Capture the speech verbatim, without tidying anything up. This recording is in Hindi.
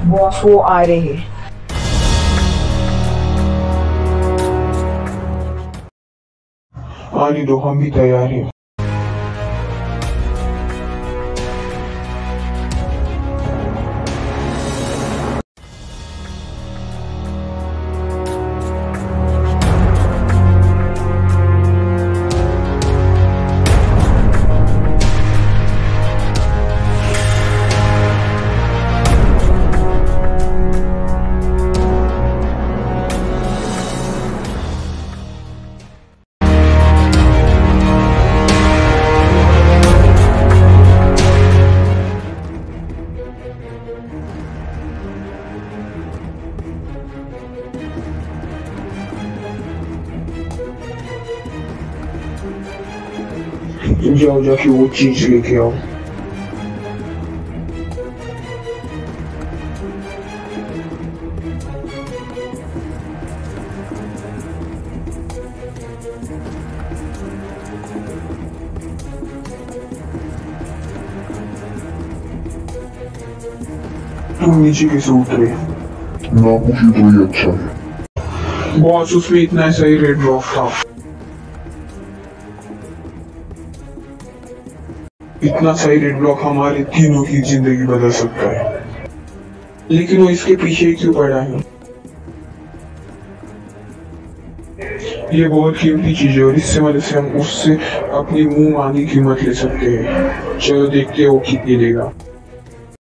बॉस वो आ रहे हैं। आने दो, हम भी तैयार हैं। जाओ जाके वो चीज लेके आओ। तुम नीचे कैसे उतरे? ना कुछ तो ही अच्छा है। बॉस उसमें इतना सही रेड ब्लॉक था। इतना सही रेड ब्लॉक हमारे तीनों की जिंदगी बदल सकता है, लेकिन वो इसके पीछे क्यों पड़ा है? ये बहुत कीमती चीज है और इससे मदद से हम उससे अपनी मुंह मांगी कीमत ले सकते हैं। चलो देखते हैं वो कितनी देगा।